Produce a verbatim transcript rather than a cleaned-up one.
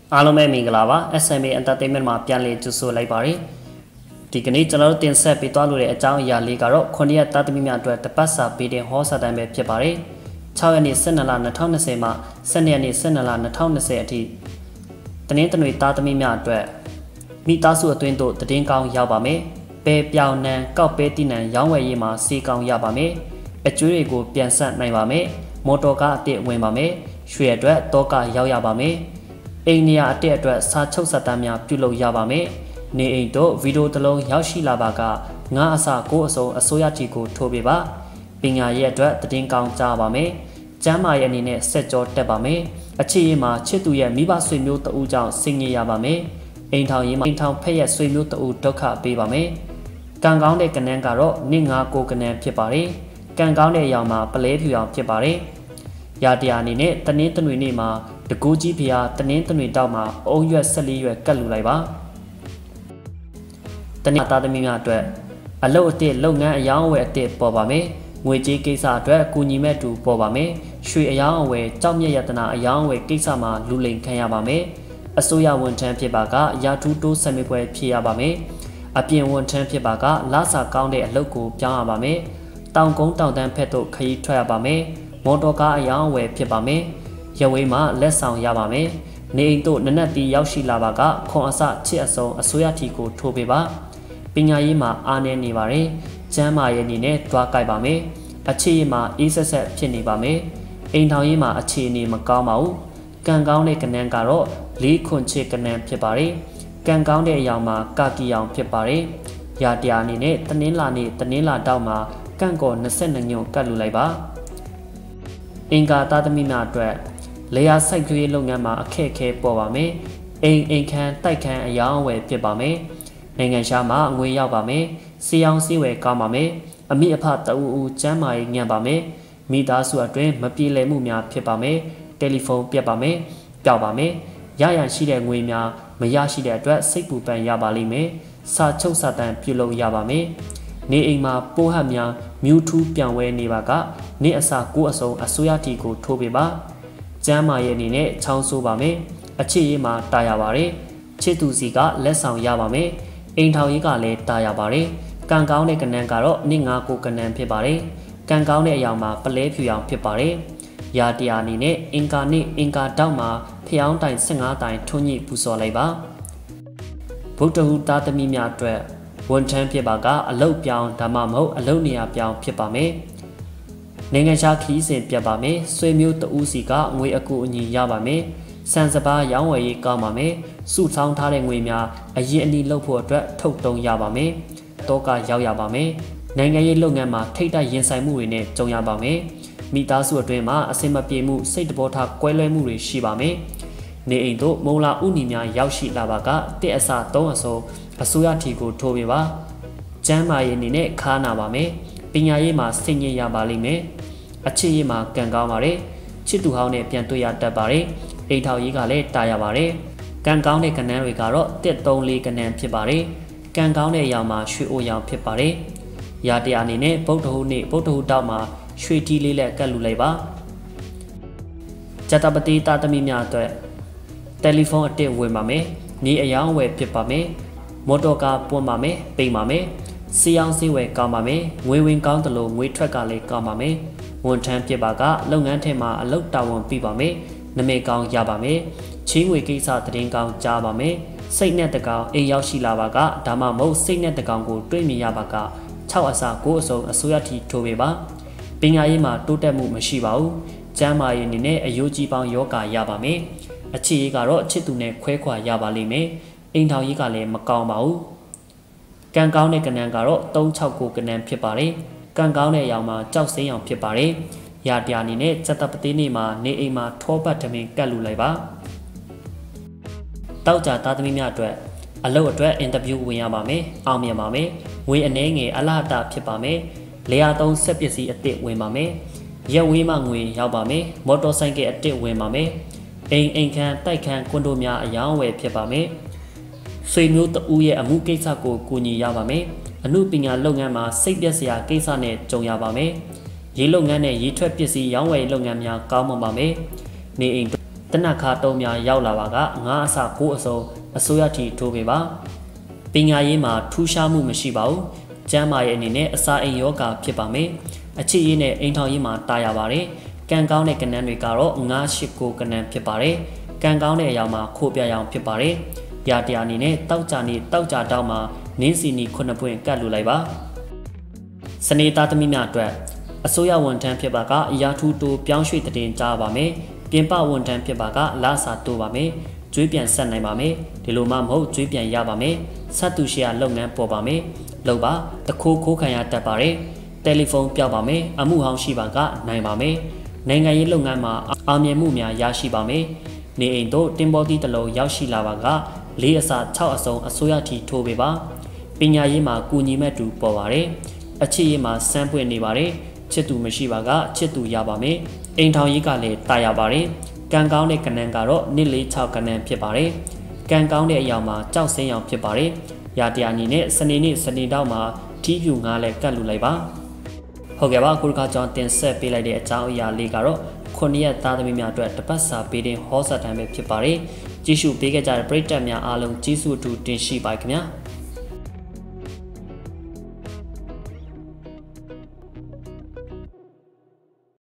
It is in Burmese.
အားလုံးပဲမင်္ဂလာပါ S M A Entertainment မှာပြန်လည်ကြိုဆိုလိုက်ပါတယ်ဒီကနေ့ကျွန်တော်တို့တင်ဆက်ပေးသွားလို့တဲ့အကြောင်းအရာလေးကတော့ခုနှစ်ရက်သားသမီးများအတွက်တပတ်စာပေးတဲ့ဟောစာတမ်းပဲဖြစ်ပါတယ်၆ရက်နေ့၁၂လ၂၀၂၀မှ၁၂ရက်နေ့၁၂လ၂၀၂၀အထိတနင်္ဂနွေသားသမီးများအတွက်မိသားစုအတွင်းသို့တည်င်းကောင်းရောက်ပါမယ်ပဲပြောင်နှံကောက်ပဲတိနံရောင်းဝယ်ရေးမှာစီကောင်းရပါမယ်အကျွေးတွေကိုပြန်ဆက်နိုင်ပါမယ်မော်တော်ကားအသစ်ဝင်ပါမယ်ရွှေအတွက်တောကရောက်ရပါမယ်အိမ်နေရာအတက်အတွက်စာချုပ်စက်တမ်းများပြုလုပ်ရပါမယ်။နေအိမ်တို့ဗီဒီယိုတစ်လုံးရောက်ရှိလာပါကငါအစကိုအစုံအစိုးရတီကိုထိုးပေးပါ။ပညာရေးအတွက်တည်င်းကောင်းကြားပါမယ်။ကျမ်းမာရေးအနေနဲ့စက်ကြောတက်ပါမယ်။အခြေရေးမှာချစ်သူရဲ့မိဘဆွေမျိုးတဦးကြောင့်ဆင်ញရပါမယ်။အိမ်ထောင်ရေးမှာအိမ်ထောင်ဖက်ရဲ့ဆွေမျိုးတဦးဒုက္ခပေးပါမယ်။ကံကောင်းတဲ့ကနန်းကတော့နင့်ငါကိုကနန်းဖြစ်ပါတယ်။ကံကောင်းတဲ့အရာမှာပလဲဖြူအောင်ဖြစ်ပါတယ်။ရာတရားအနေနဲ့တနင်္ဂနွေနေ့မှာတကူကြီးဖျားတနင်္ဂနွေတောက်မှာအုံရွက်၁၄ရွက်ကတ်လူလိုက်ပါတနင်္လာသားသမီးများအတွက်အလုပ်အသစ်လုပ်ငန်းအယောင်းအဝယ်အသစ်ပေါ်ပါမယ်ငွေကြေးကိစ္စအတွက်ကူညီမဲ့တူပေါ်ပါမယ်ရွှေအယောင်းအဝယ်ကြောက်မြတ်ရတနာအယောင်းအဝယ်ကိစ္စမှာလူလိမ်ခံရပါမယ်အစိုးရဝန်ထမ်းဖြစ်ပါကရာထူးတိုးဆက်မြပွဲဖြစ်ရပါမယ်အပြင်ဝန်ထမ်းဖြစ်ပါကလစာကောင်းတဲ့အလုပ်ကိုပြောင်းရပါမယ်တောင်ကုန်းတောင်တန်းဖက်သို့ခရီးထွက်ရပါမယ်မော်တော်ကားအယောင်းအဝယ်ဖြစ်ပါမယ်ရဝေးမှာလက်ဆောင်ရပါမယ်။နေအိမ်တို့နနက်တီရောက်ရှိလာပါကခွန်အစချစ်အစုံအစိုးရထီကိုထိုးပေးပါ။ပညာရေးမှာအားနည်းနေပါတယ်။ကျမ်းမာရေးအနေနဲ့တွားကြိုက်ပါမယ်။အခြေရေးမှာအေးဆက်ဆက်ဖြစ်နေပါမယ်။အိမ်ထောင်ရေးမှာအခြေအနေမကောင်းပါဘူး။ကံကောင်းတဲ့ကနန်းကတော့လေးခွန်ချစ်ကနန်းဖြစ်ပါတယ်။ကံကောင်းတဲ့အရာမှာကာကီအောင်ဖြစ်ပါတယ်။ရာတရားအနေနဲ့တနင်္လာနေ့တနင်္လာတောက်မှာကန့်ကော်၂၂ညွန့်ကတ်လူလိုက်ပါ။အင်္ဂါသားသမီးများအတွက်လေယာစိုက်ကြွေးလုပ်ငန်းမှာအခက်အခဲပေါ်ပါမယ်။အိမ်အိမ်ခန်းတိုက်ခန်းအယောင်းအဝယ်ဖြစ်ပါမယ်။နိုင်ငံခြားမှာငွေရောက်ပါမယ်။စီအောင်စီဝယ်ကောင်းပါမယ်။အမိအဖတအူအူကျမ်းမာရေးညံ့ပါမယ်။မိသားစုအတွင်းမပြေလည်မှုများဖြစ်ပါမယ်။တယ်လီဖုန်းပြတ်ပါမယ်။ပျောက်ပါမယ်။ရရန်ရှိတဲ့ငွေများမရရှိတဲ့အတွက်စိတ်ပူပန်ရပါလိမ့်မယ်။စာချုပ်စာတမ်းပြုလုပ်ရပါမယ်။နေအိမ်မှာပိုးဟပ်များမြူးထူးပြောင်းဝဲနေပါကနေ့အစာကိုအစုံအစိုးရတီကိုထိုးပေးပါကျမ်းမာရေးအနေနဲ့ချောင်းဆိုးပါမယ်အခြေရေးမှာတာရပါတယ်ချစ်သူစီကလက်ဆောင်ရပါမယ်အိမ်ထောင်ရေးကလည်းတာရပါတယ်ကံကောင်းတဲ့ကနန်းကတော့နင့်ငါကိုကနန်းဖြစ်ပါတယ်ကံကောင်းတဲ့အရာမှာပလဲဖြူအောင်ဖြစ်ပါတယ်ရာတရားအနေနဲ့အင်္ဂါနေ့အင်္ဂါတောက်မှာဖျောင်းတိုင်၁၅တိုင်ထွန်းညှိပူဇော်လိုက်ပါဗုဒ္ဓဟူသားသမီးများအတွက်ဝန်ထမ်းဖြစ်ပါကအလုတ်ပြောင်းဒါမှမဟုတ်အလုတ်နေရာပြောင်းဖြစ်ပါမယ်နိုင်ငံခြားခီးစဉ်ပြတ်ပါမယ်ဆွေမျိုးတဦးစီကငွေအကူအညီရပါမယ်စံစပါးရောင်းဝယ်ရေးကောင်းပါမယ်စုဆောင်းထားတဲ့ငွေများအရင်အနည်းလုပ်ဖို့အတွက်ထုတ်တုံးရပါမယ်တောကရောက်ရပါမယ်နိုင်ငံရေးလုပ်ငန်းမှာထိတ်တိုက်ရင်ဆိုင်မှုတွေနဲ့ကြုံရပါမယ်မိသားစုအတွင်းမှာအဆင်မပြေမှုစိတ်တဘောထားကွဲလွဲမှုတွေရှိပါမယ်နေအိမ်တို့မုံလာဥနီများရောက်ရှိလာပါကတစ်အစသုံးအစုံအစိုးရထီကိုထိုးပေးပါကျမ်းမာရေးအနေနဲ့ခါနာပါမယ်ပညာရေးမှာဆင်ញင်ရပါလိမ့်မယ်အခြေရေးမှာကံကောင်းပါတယ်ချစ်သူဟောင်းနဲ့ပြန်တွေ့ရတတ်ပါတယ်အိမ်ထောင်ရေးကလည်းတာရပါတယ်ကံကောင်းတဲ့ကဏ္ဍတွေကတော့တစ်သုံးလေးကဏ္ဍဖြစ်ပါတယ်ကံကောင်းတဲ့အရာမှာရွှေအိုရောင်ဖြစ်ပါတယ်ရာတရားအနေနဲ့ဗုဒ္ဓဟူနေ့ဗုဒ္ဓဟူတောက်မှာရွှေတီလေးလက်ကတ်လူလိုက်ပါဇတပတိတာသမီများအတွက်တယ်လီဖုန်းအတစ်ဝင်ပါမယ်နေအယောင်းဝယ်ဖြစ်ပါမယ်မော်တော်ကားပွင့်ပါမယ်ပိန်ပါမယ်စီအောင်စီဝယ်ကောင်းပါမယ်ငွေဝင်ကောင်းတယ်လို့ငွေထွက်ကလည်းကောင်းပါမယ်ဝန်ထမ်းဖြစ်ပါကလုပ်ငန်းထဲမှာအလုပ်တာဝန်ပြီးပါမယ်နမိတ်ကောင်းရပါမယ်ချင်းငွေကိစ္စသတင်းကောင်းကြားပါမယ်စိတ်နဲ့တကောင်အိမ်ရောက်ရှိလာပါကဒါမှမဟုတ်စိတ်နဲ့တကောင်ကိုတွေ့မြင်ရပါက၆အစာကိုအစုံအစိုးရထီထိုးပေးပါပညာရေးမှာတိုးတက်မှုမရှိပါဘူးကျမ်းမာရေးအနေနဲ့အယိုးကြီးပေါင်းယောဂရပါမယ်အခြေရေးကတော့ချစ်သူနဲ့ခွဲခွာရပါလိမ့်မယ်အိမ်ထောင်ရေးကလည်းမကောင်းပါဘူးကံကောင်းတဲ့ကဏ္ဍကတော့၃၆ကိုကဏ္ဍဖြစ်ပါတယ်ကံကောင်းတဲ့အရာမှာကြောက်စိမ်းအောင်ဖြစ်ပါတယ်။ရာတရားအနေနဲ့ဇတပတိနေ့မှာနေအိမ်မှာထောပတ်ထမင်းကတ်လူလိုက်ပါ။တောက်ကြသားသမီးများအတွက်အလုပ်အတွက်အင်တာဗျူးဝင်ရပါမယ်။အောင်မြင်ပါမယ်။ငွေအနေငယ်အလားတာဖြစ်ပါမယ်။လေယာသုံးဆက်ပစ္စည်းအသစ်ဝင်ပါမယ်။ရက်ဝေးမှငွေရောက်ပါမယ်။မော်တော်ဆိုင်ကယ်အသစ်ဝင်ပါမယ်။အိမ်အိမ်ခန်းတိုက်ခန်းကွန်ဒိုများအယောင်းဝယ်ဖြစ်ပါမယ်။ဆွေမျိုးတဦးရဲ့အမှုကိစ္စကိုကူညီရပါမယ်။အမှုပညာလုပ်ငန်းမှာစိတ်ပြက်စရာကိစ္စနဲ့ကြုံရပါမယ်။ရေလုပ်ငန်းနဲ့ရေထွက်ပစ္စည်းရောင်းဝယ်လုပ်ငန်းများကောင်းမွန်ပါမယ်။နေအိမ်တတနခါတုံးများရောက်လာပါကငါးအစကိုအစုံအစိုးရတီထိုးပေးပါပညာရေးမှာထူးခြားမှုမရှိပါဘူးကျမ်းမာရေးအနေနဲ့အစာအိမ်ယောဂဖြစ်ပါမယ်အချစ်ရေးနဲ့အိမ်ထောင်ရေးမှာတာယာပါတယ်ကံကောင်းတဲ့ကဏ္ဍတွေကတော့ငါးရှိကိုကဏ္ဍဖြစ်ပါတယ်ကံကောင်းတဲ့အရာမှာခိုးပြရောင်ဖြစ်ပါတယ်ရာတရားအနေနဲ့တောက်ကြနေတောက်ကြတောက်မှာနင်းစီနီခုနှစ်ပွင့်ကတ်လူလိုက်ပါစနေသားသမီးများအတွက်အစိုးရဝန်ထမ်းဖြစ်ပါကအရာထူးတိုးပြောင်းရွှေ့တင်ကြားပါမယ်ပြင်ပဝန်ထမ်းဖြစ်ပါကလာစာတိုးပါမယ်ကျွေးပြန်ဆက်နိုင်ပါမယ်ဒီလိုမှမဟုတ်ကျွေးပြန်ရပါမယ်ဆက်သူရှိရာလုပ်ငန်းပေါ်ပါမယ်လောက်ပါတခိုးခိုးခံရတတ်ပါတယ်တယ်လီဖုန်းပြောက်ပါမယ်အမှုဟောင်းရှိပါကနိုင်ပါမယ်နိုင်ငံရေးလုပ်ငန်းမှာအောင်မြင်မှုများရရှိပါမယ်နေအိမ်တို့တင်ပေါ်သည့်တလုံးရောက်ရှိလာပါကလေးအစ၆အစုံအစိုးရထီထိုးပေးပါပညာရေးမှာကူညီမဲ့တူပေါ်ပါတယ်အချစ်ရေးမှာစမ်းပွင့်နေပါတယ်ချစ်သူမရှိပါကချစ်သူရပါမယ်အိမ်ထောင်ရေးကလည်းတာရပါတယ်ကံကောင်းတဲ့ကဏ္ဍကတော့နှစ်လေး၆ကဏ္ဍဖြစ်ပါတယ်ကံကောင်းတဲ့အရာမှာကြောက်စင်းရောင်ဖြစ်ပါတယ်ရာတရားညီနဲ့စနေနေ့စနေတော့မှာထီးပြူငါးလဲကတ်လူလိုက်ပါဟုတ်ကဲ့ပါခုတစ်ခါကျွန်တော်တင်ဆက်ပေးလိုက်တဲ့အကြောင်းအရာလေးကတော့ခုနှစ်ရက်သားသမီးများအတွက်တပတ်စာပေးတဲ့ဟောစာတမ်းပဲဖြစ်ပါတယ်ကြည့်ရှုပေးခဲ့ကြတဲ့ပရိသတ်များအားလုံးကျေးဇူးအထူးတင်ရှိပါခင်ဗျာ